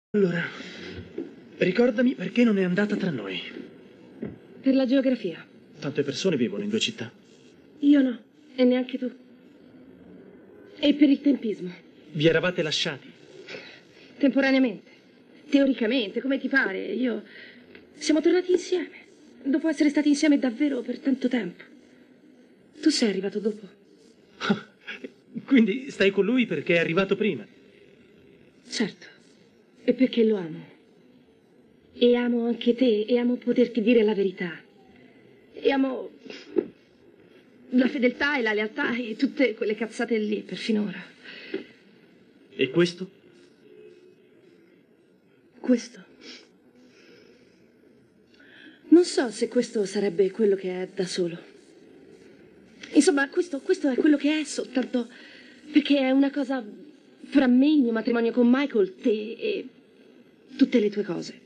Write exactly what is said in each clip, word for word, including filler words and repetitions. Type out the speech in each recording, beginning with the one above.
Allora, ricordami perché non è andata tra noi. Per la geografia. Tante persone vivono in due città. Io no, e neanche tu. E per il tempismo. Vi eravate lasciati? Temporaneamente. Teoricamente, come ti pare. Io... Siamo tornati insieme. Dopo essere stati insieme davvero per tanto tempo. Tu sei arrivato dopo. Quindi stai con lui perché è arrivato prima? Certo. E perché lo amo. E amo anche te, e amo poterti dire la verità. E amo la fedeltà e la lealtà e tutte quelle cazzate lì, per finora. E questo? Questo? Non so se questo sarebbe quello che è da solo. Insomma, questo, questo è quello che è soltanto perché è una cosa fra me, il mio matrimonio con Michael, te e tutte le tue cose.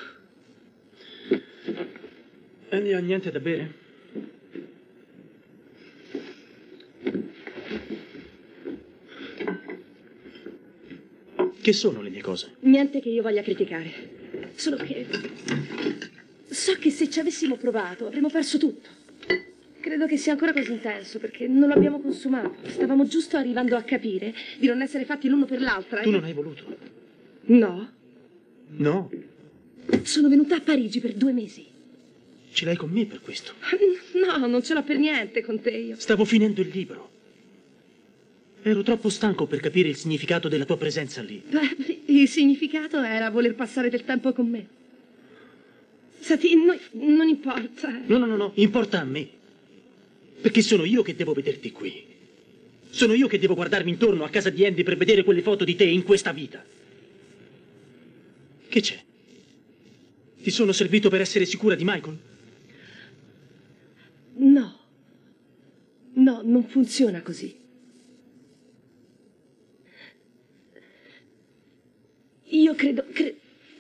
Andy, ha niente da bere? Che sono le mie cose? Niente che io voglia criticare. Solo che... so che se ci avessimo provato avremmo perso tutto. Credo che sia ancora così intenso perché non lo abbiamo consumato. Stavamo giusto arrivando a capire di non essere fatti l'uno per l'altra. Tu e... non hai voluto? No. No. Sono venuta a Parigi per due mesi. Ce l'hai con me per questo? No, non ce l'ho per niente con te io. Stavo finendo il libro. Ero troppo stanco per capire il significato della tua presenza lì. Beh, il significato era voler passare del tempo con me. Senti, no, non importa. No, no, no, no, importa a me. Perché sono io che devo vederti qui. Sono io che devo guardarmi intorno a casa di Andy per vedere quelle foto di te in questa vita. Che c'è? Ti sono servito per essere sicura di Michael? No. No, non funziona così. Io credo... Cre...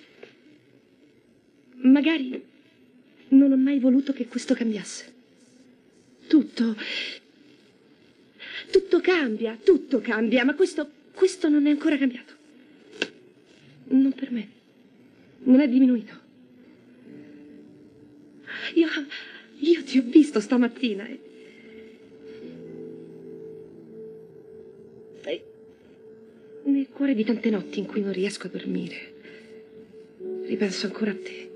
Magari non ho mai voluto che questo cambiasse. Tutto... Tutto cambia, tutto cambia, ma questo... questo non è ancora cambiato. Non per me. Non è diminuito. Io... Io ti ho visto stamattina e... e... Nel cuore di tante notti in cui non riesco a dormire, ripenso ancora a te.